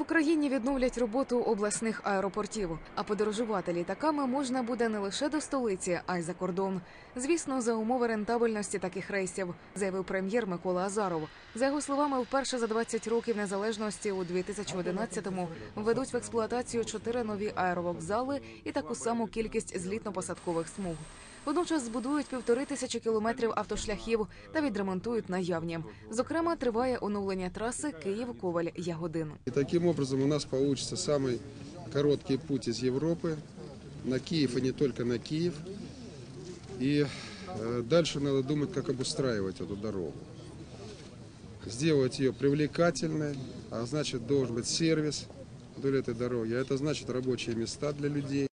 Україні відновлять роботу обласних аеропортів, а подорожувати літаками можна буде не лише до столиці, а й за кордон. Звісно, за умови рентабельності таких рейсів, заявив прем'єр Микола Азаров. За його словами, вперше за 20 років незалежності у 2011-му введуть в експлуатацію 4 нові аеровокзали і таку саму кількість злітно-посадкових смуг. Водночас збудують 1500 кілометрів автошляхів та відремонтують наявні. Зокрема, триває оновлення траси Київ-Коваль-Ягодин. И таким образом у нас получится самый короткий путь из Европы на Киев и не только на Киев. И дальше надо думать, как обустраивать эту дорогу. Сделать ее привлекательной, а значит должен быть сервис вдоль этой дороги, а это значит рабочие места для людей.